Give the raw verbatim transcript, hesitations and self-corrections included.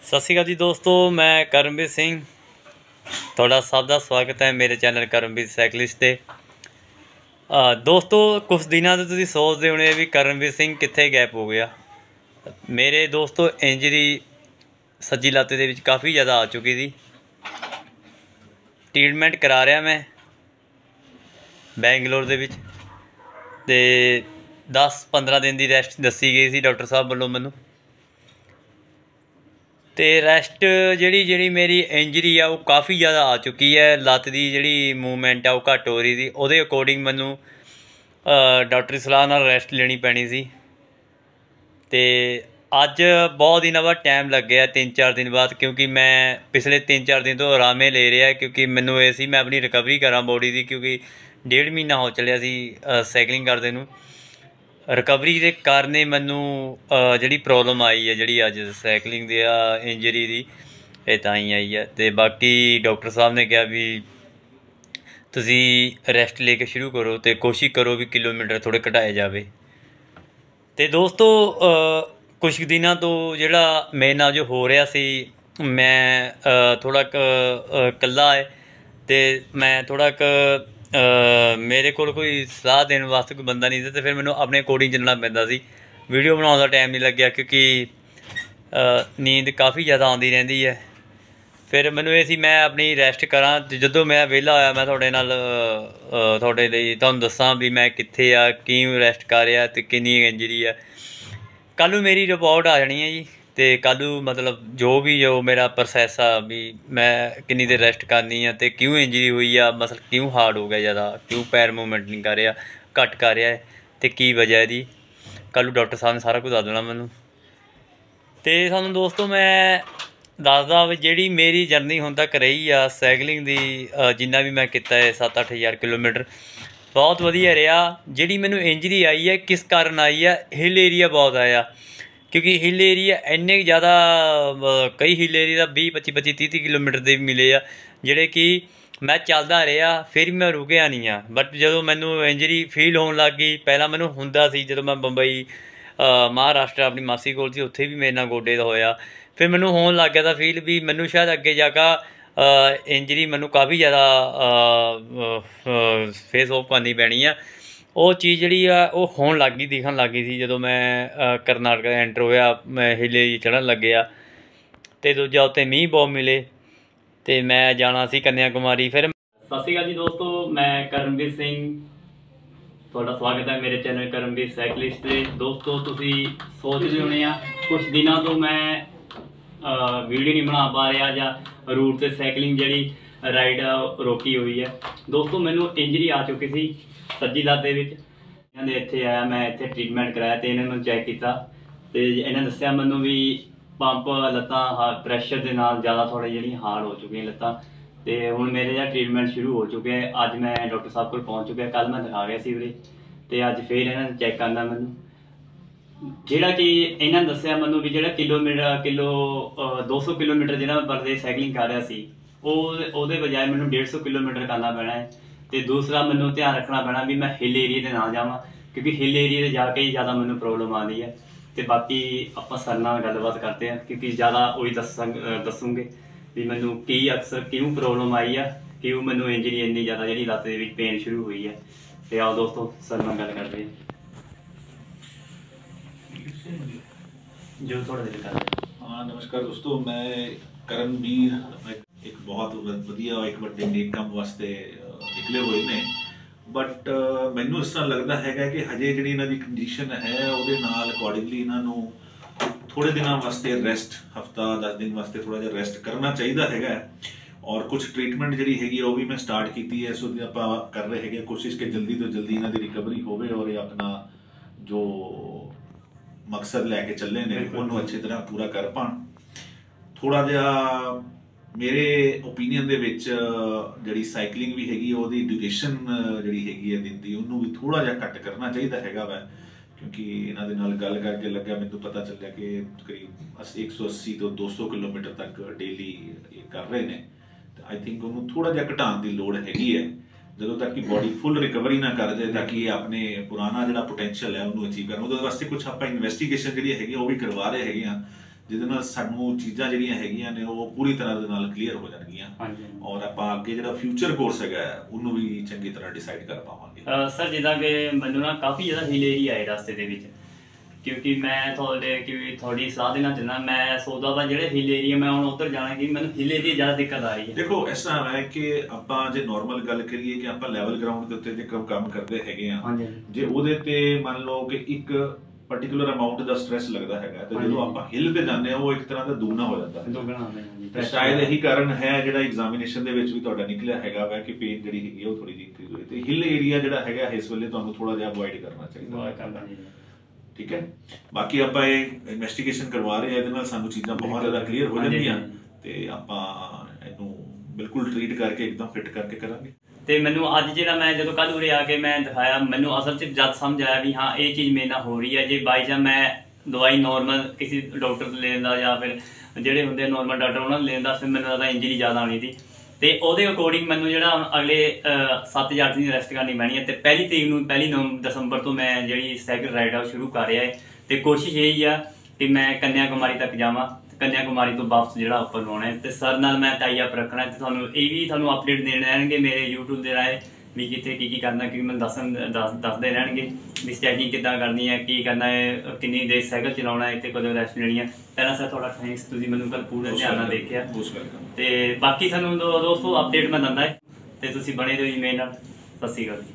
सत श्री अकाल जी दोस्तों, मैं करमवीर सिंह थोड़ा सब का स्वागत है मेरे चैनल करमवीर साइकिलिस्ट ते। दोस्तों कुछ दिनों तो तुसीं सोचते होने भी करमवीर सिंह कित्थे गैप हो गया। मेरे दोस्तों इंजरी सज्जी लत्त दे विच काफ़ी ज़्यादा आ चुकी थी। ट्रीटमेंट करा रहा मैं बैंगलोर दे विच ते दस पंद्रह दिन की रैस्ट दसी गई सी डॉक्टर साहब वालों मैनू। तो रैस्ट जी जी मेरी इंजरी है वो काफ़ी ज़्यादा आ चुकी है। लत्त की जी मूवमेंट है वो घट हो रही थी, वो अकॉर्डिंग मैनू डॉक्टर की सलाह नाल रैस्ट लेनी पैनी सी। तो अज बहुत दिन बाद टाइम लग गया, तीन चार दिन बाद, क्योंकि मैं पिछले तीन चार दिन तो आरामे ले रहा, क्योंकि मैनू ये सी मैं अपनी रिकवरी करा बॉडी की, क्योंकि डेढ़ महीना हो चलिया सी साइकलिंग करते नू। रिकवरी के कारण मैनू जी प्रॉब्लम आई है जी अज साइकलिंग की इंजरी की, ये ताई आई है। तो बाकी डॉक्टर साहब ने कहा भी तुसी रैस्ट लेके शुरू करो, तो कोशिश करो भी किलोमीटर थोड़े घटाए जाए। तो दोस्तों कुछ दिनों तो जोड़ा मेरे नाल जो हो रहा सी, मैं थोड़ा कल्ला है तो मैं थोड़ा क मेरे को कोई सलाह देने वास्ते कोई बंदा नहीं था, तो फिर मैंने अपने अकॉर्डिंग चलना पैंदा सी। वीडियो बनाने का टाइम नहीं लग्या क्योंकि नींद काफ़ी ज़्यादा आती रही है। फिर मैनू ये सी मैं अपनी रैस्ट करा, जो मैं वेला होया मैं थोड़े नाल थोड़े लिए तुहानूं दस्सां भी मैं कित्थे आ, क्यों रैस्ट कर रहा तो किन्नी इंजरी है। कल मेरी रिपोर्ट आ जानी है जी, तो कल मतलब जो भी जो मेरा प्रोसैस आ भी मैं किन्नी देर रैस्ट करनी है, तो क्यों इंजरी हुई है, मसल क्यों हार्ड हो गया ज़्यादा, क्यों पैर मूवमेंट नहीं कर रहा, घट कर रहा है, तो की वजह है जी। कल डॉक्टर साहब ने सारा कुछ दस देना मैनू। तो सानू दोस्तों मैं दसदा भी जी मेरी जर्नी हुण तक रही आ साइकलिंग की, जिन्ना भी मैं किया है सत्त अठ हज़ार किलोमीटर, बहुत वधिया रहा। जी मैनू इंजरी आई है किस कारण आई है, हिल एरिया बहुत आया, क्योंकि हिल एरिया इन्ने ज़्यादा कई हिल एरिया भी पच्ची पच्ची तीह तीह किलोमीटर के मिले आ, जोड़े कि मैं चलता रहा फिर मैं रुकिया नहीं आ। बट जो मैनू इंजरी फील होने लग गई, पहला मैनू हुंदा सी जो मैं बंबई महाराष्ट्र अपनी मासी कोल सी, उत्थे भी मेरे नाल गोडे दा होया। फिर मैनू होने लग गया था फील भी मैनू शायद अगे जाकर इंजरी मैनू काफ़ी ज़्यादा फेस ऑफ करनी पैनी है। वो चीज़ जी वो होने लग गई, दिखन लग गई थी जो मैं करनाटक एंटर होया, मैं हिले चढ़न लग गया। तो दूजा उत्ते मींह बहुत मिले, तो मैं जाना सी कन्याकुमारी। फिर सत श्री अकाल जी दोस्तों, मैं करमवीर सिंह थोड़ा स्वागत है मेरे चैनल करमवीर साइकिलिस्ट से। दोस्तों तुसी सोच रहे होने आ कुछ दिनों तो मैं वीडियो नहीं बना पा रहा, या रूट से साइकलिंग जी राइड रोकी हुई है। दोस्तों मैनू इंजरी आ चुकी थी सज्जी लत्त दे विच, इन्होंने इत्थे आया, मैं इत्थे ट्रीटमेंट कराया, तो इन्होंने चैक किया, तो इन्हें दस्सिया मैनू भी पंप लत्तां प्रैशर के नाल ज़्यादा थोड़ी जी हार्ड हो चुकी लत्तां, तो हुण मेरे जो ट्रीटमेंट शुरू हो चुके हैं। अज मैं डॉक्टर साहब को पहुँच चुका, कल मैं दिखा गया सी उरे, तो अज फिर इन्होंने चैक करना मैनू, जोड़ा कि इन्होंने दस्सिया मैनू भी जो किलोमीटर किलो दो सौ किलोमीटर जो मैं पर डे साइकलिंग कर रहा सी, वो बजाय मैनू डेढ़ सौ किलोमीटर करना पैना है। तो दूसरा मैनू ध्यान रखना पैना भी मैं हिल एरिए ना जावां, क्योंकि हिल एरिए जाके ही ज़्यादा मैनू प्रॉब्लम आ रही है। तो बाकी आप सर नाल गलबात करते हैं, क्योंकि ज़्यादा वही दस दसूँगे भी मैनू की अक्सर क्यों प्रॉब्लम आई है, क्यों मैनू इंजरी इन्नी ज़्यादा जी लत्त दे विच पेन शुरू हुई है। तो आओ दोस्तों सर नाल गल करते हैं जो थोड़ा देर कर। हाँ नमस्कार दोस्तों, मैं करमवीर एक बहुत वधिया एक बड़े नेक काम वास्ते निकले हुए ने, बट मैनू इस तरह लगता है कि हजे जी इन्हों की कंडीशन है वो अकॉर्डिंगली इन्हों थोड़े दिनों वास्ते रेस्ट, हफ्ता दस दिन वास्ते थोड़ा जिहा रेस्ट करना चाहिए है। और कुछ ट्रीटमेंट जी हैगी वो भी मैं स्टार्ट की है, सो आप कर रहे हैं कोशिश कि जल्दी तो जल्दी इन्हों की रिकवरी हो, और ये अपना जो मकसद लैके चले ने उन्होंने अच्छी तरह पूरा कर पान। थोड़ा जिहा मेरे ओपीनियन दे विच जिहड़ी साइकलिंग भी हैगी ओहदी ड्यूरेशन जिहड़ी हैगी है दिन की उन्होंने भी थोड़ा जिहा घट करना चाहिए हैगा वै, क्योंकि इन्हां दे नाल गल करके लग्या मैनूं पता चलिया कि करीब एक सौ अस्सी तो दो सौ किलोमीटर तक डेली ये कर रहे हैं। तो आई थिंक उन्होंने थोड़ा जिहा घटाउण की लोड़ हैगी है, ਜਦੋਂ तक कि बॉडी फुल रिकवरी ना कर जाए, ताकि अपने पुराना जो पोटेंशियल है उन्होंने अचीव करना। वो वास्ते कुछ आप इन्वेस्टिगेशन जी है वो भी करवा रहे हैं, ਜਿਹਦੇ ਨਾਲ ਸਾਨੂੰ ਚੀਜ਼ਾਂ ਜਿਹੜੀਆਂ ਹੈਗੀਆਂ ਨੇ ਉਹ ਪੂਰੀ ਤਰ੍ਹਾਂ ਦੇ ਨਾਲ ਕਲੀਅਰ ਹੋ ਜਾਣਗੀਆਂ ਔਰ ਆਪਾਂ ਅੱਗੇ ਜਿਹੜਾ ਫਿਊਚਰ ਕੋਰਸ ਹੈਗਾ ਉਹਨੂੰ ਵੀ ਚੰਗੀ ਤਰ੍ਹਾਂ ਡਿਸਾਈਡ ਕਰ ਪਾਵਾਂਗੇ। ਸਰ ਜਿੱਦਾਂ ਕਿ ਮੈਨੂੰ ਨਾ ਕਾਫੀ ਜ਼ਿਆਦਾ ਹਿਲ ਏਰੀਆ ਆਏ ਰਸਤੇ ਦੇ ਵਿੱਚ, ਕਿਉਂਕਿ ਮੈਂ ਤੁਹਾਡੇ ਕਿ ਤੁਹਾਡੀ ਸਲਾਹ ਦੇਣਾ ਚਾਹੁੰਦਾ, ਮੈਂ ਸੋਚਦਾ ਵਾ ਜਿਹੜੇ ਹਿਲ ਏਰੀਆ ਮੈਂ ਹੁਣ ਉੱਧਰ ਜਾਣਾ ਕਿ ਮੈਨੂੰ ਹਿਲ ਏਰੀਆ ਜ਼ਿਆਦਾ ਦਿੱਕਤ ਆ ਰਹੀ ਹੈ। ਦੇਖੋ ਇਸ ਤਰ੍ਹਾਂ ਹੈ ਕਿ ਆਪਾਂ ਜੇ ਨਾਰਮਲ ਗੱਲ ਕਰੀਏ ਕਿ ਆਪਾਂ ਲੈਵਲ ਗਰਾਊਂਡ ਦੇ ਉੱਤੇ ਜੇ ਕੰਮ ਕਰਦੇ ਹੈਗੇ ਆ, ਜੇ ਉਹਦੇ ਤੇ ਮੰਨ ਲਓ ਕਿ ਇੱਕ ਪਾਰਟਿਕੂਲਰ ਅਮਾਉਂਟ ਦਾ ਸਟ੍ਰੈਸ ਲੱਗਦਾ ਹੈਗਾ ਤੇ ਜਦੋਂ ਆਪਾਂ ਹਿੱਲ ਤੇ ਜਾਂਦੇ ਆ ਉਹ ਇੱਕ ਤਰ੍ਹਾਂ ਦਾ ਦੁਗਣਾ ਹੋ ਜਾਂਦਾ ਹੈ। ਸ਼ਾਇਦ ਇਹੀ ਕਾਰਨ ਹੈ ਜਿਹੜਾ ਐਗਜ਼ਾਮੀਨੇਸ਼ਨ ਦੇ ਵਿੱਚ ਵੀ ਤੁਹਾਡਾ ਨਿਕਲਿਆ ਹੈਗਾ ਵਾ ਕਿ ਪੇਨ ਜਿਹੜੀ ਹੈਗੀ ਉਹ ਥੋੜੀ ਜਿਹੀ ਇੰਕਰੀਜ਼ ਹੋਈ, ਤੇ ਹਿੱਲ ਏਰੀਆ ਜਿਹੜਾ ਹੈਗਾ ਇਸ ਵੇਲੇ ਤੁਹਾਨੂੰ ਥੋੜਾ ਜਿਹਾ ਅਵੋਇਡ ਕਰਨਾ ਚਾਹੀਦਾ। ਠੀਕ ਹੈ, ਬਾਕੀ ਆਪਾਂ ਇਹ ਇਨਵੈਸਟੀਗੇਸ਼ਨ ਕਰਵਾ ਰਹੇ ਆ, ਇਹਦੇ ਨਾਲ ਸਾਨੂੰ ਚੀਜ਼ਾਂ ਬਹੁਤ ਜ਼ਿਆਦਾ ਕਲੀਅਰ ਹੋ ਜਾਣਗੀਆਂ ਤੇ ਆਪਾਂ ਇਹਨੂੰ ਬਿਲਕੁਲ ਟ੍ਰੀਟ ਕਰਕੇ ਇੱਕਦਮ ਫਿੱਟ ਕਰਕੇ ਕਰਾਂਗੇ। ਤੇ ਮੈਨੂੰ ਅੱਜ ਜਿਹੜਾ ਮੈਂ ਜਦੋਂ ਕੱਲ੍ਹ ਉਰੇ ਆ ਕੇ ਮੈਂ ਦਿਖਾਇਆ, ਮੈਨੂੰ ਅਸਲ 'ਚ ਜਦ ਸਮਝ ਆਇਆ ਵੀ ਹਾਂ ਇਹ ਚੀਜ਼ ਮੇਰੇ ਨਾਲ ਹੋ ਰਹੀ ਹੈ। ਜੇ ਬਾਈ ਚਾਂਸ ਮੈਂ ਦਵਾਈ ਨੋਰਮਲ ਕਿਸੇ ਡਾਕਟਰ ਤੋਂ ਲੈਣ ਦਾ ਜਾਂ ਫਿਰ ਜਿਹੜੇ ਹੁੰਦੇ ਨੋਰਮਲ ਡਾਕਟਰ ਉਹਨਾਂ ਨੂੰ ਲੈਣ ਦਾ, ਫਿਰ ਮੈਨੂੰ ਲੱਗਦਾ ਇੰਜਰੀ ਜ਼ਿਆਦਾ ਆਉਣੀ ਸੀ ਤੇ ਉਹਦੇ ਅਕੋਰਡਿੰਗ ਮੈਨੂੰ ਜਿਹੜਾ ਹੁਣ ਅਗਲੇ ਸੱਤ ਜਾਂ ਅੱਠ ਦਿਨ ਰੈਸਟ ਕਰਨੀ ਪੈਣੀ ਹੈ ਤੇ ਪਹਿਲੀ ਤਰੀਕ ਨੂੰ ਪਹਿਲੀ ਨੌ ਦਸੰਬਰ ਤੋਂ ਮੈਂ ਜਿਹੜੀ ਸਾਈਕਲ ਰਾਈਡ ਆ ਉਹ ਸ਼ੁਰੂ ਕਰ ਰਿਹਾ ਹੈ ਤੇ ਕੋਸ਼ਿਸ਼ ਇਹੀ ਆ ਕਿ ਮੈਂ ਕੰਨਿਆ ਕੁਮਾਰੀ ਤੱਕ ਜਾਵਾਂ, ਕੰਨਿਆ ਕੁਮਾਰੀ ਤੋਂ ਵਾਪਸ ਜਿਹੜਾ ਉੱਪਰ ਲਾਉਣਾ ਹੈ ਤੇ ਸਰ ਨਾਲ ਮੈਂ ਟਾਈ ਅਪ ਰੱਖਣਾ ਤੇ ਤੁਹਾਨੂੰ ਇਹ ਵੀ ਤੁਹਾਨੂੰ ਅਪਡੇਟ ਦੇਣ ਰਹਿਣਗੇ ਮੇਰੇ YouTube ਦੇ ਰਾਹੀਂ ਵੀ ਕਿੱਥੇ ਕੀ ਕੀ ਕਰਨਾ, ਕਿਉਂਕਿ ਮੈਨੂੰ ਦੱਸਣ ਦੱਸ ਦੱਸਦੇ ਰਹਿਣਗੇ ਵੀ ਸਟੈਚਿੰਗ ਕਿੱਦਾਂ ਕਰਨੀ ਹੈ, ਕੀ ਕਰਨਾ ਹੈ, ਕਿੰਨੀ ਦੇਰ ਸਾਈਕਲ ਚਲਾਉਣਾ ਹੈ ਤੇ ਕਦੋਂ ਰੈਸਟ ਲੈਣੀ ਹੈ। ਪਹਿਲਾਂ ਸਰ ਤੁਹਾਡਾ ਥੈਂਕਸ, ਤੁਸੀਂ ਮੈਨੂੰ ਕੱਲ ਪੂਰੇ ਧਿਆਨ ਨਾਲ ਦੇਖਿਆ ਤੇ ਬਾਕੀ ਤੁਹਾਨੂੰ ਦੋਸਤੋ ਅਪਡੇਟ ਮੈਂ ਦਿੰਦਾ ਹੈ ਤੇ ਤੁਸੀਂ ਬਣੇ ਰਹੋ ਜੀ ਮੇਰੇ ਨਾਲ। ਸਤਿ ਸ਼੍ਰੀ ਅਕਾਲ।